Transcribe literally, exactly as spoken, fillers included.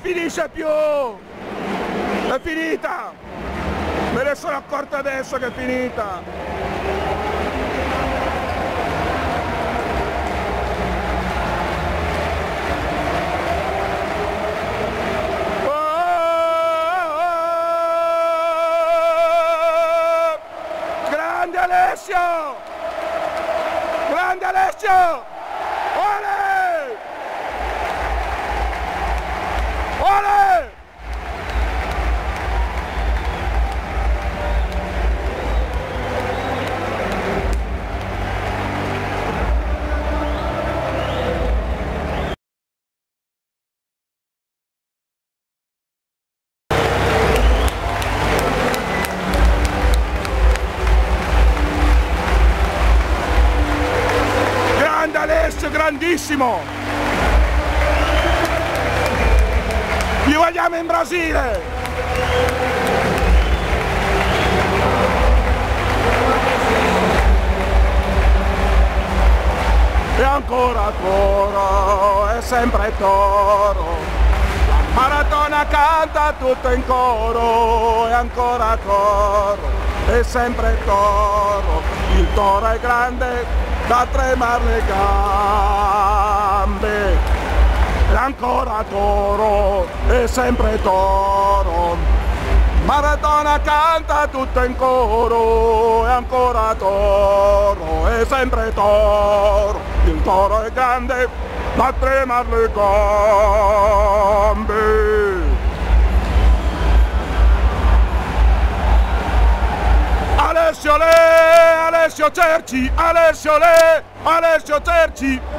finisce più! È finita! Me ne sono accorto adesso che è finita! Alessio! Grande Alessio! Ole! Ole! Alessio, grandissimo! Ti vogliamo in Brasile! E ancora Toro, è sempre Toro, la maratona canta tutto in coro, e ancora Toro, è sempre Toro, il Toro è grande da tremare le gambe, e ancora Toro, è sempre Toro, maratona canta tutto in coro, e ancora Toro, è sempre Toro, il Toro è grande da tremare le gambe. Alessio Le, Alessio Cerci, Alessio Le, Alessio Cerci.